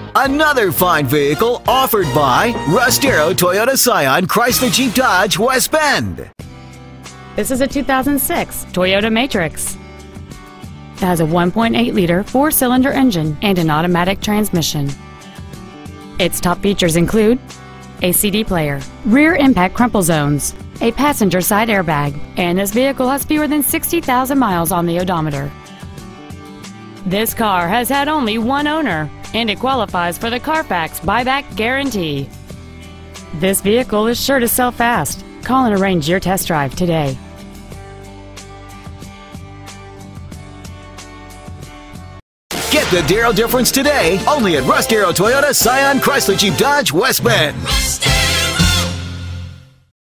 Another fine vehicle offered by Russ Darrow Toyota Scion Chrysler Jeep Dodge West Bend. This is a 2006 Toyota Matrix. It has a 1.8-liter four-cylinder engine and an automatic transmission. Its top features include a CD player, rear impact crumple zones, a passenger side airbag, and this vehicle has fewer than 60,000 miles on the odometer. This car has had only one owner, and it qualifies for the Carfax buyback guarantee. This vehicle is sure to sell fast. Call and arrange your test drive today. Get the Darrow difference today, only at Russ Darrow Toyota Scion Chrysler Jeep Dodge West Bend.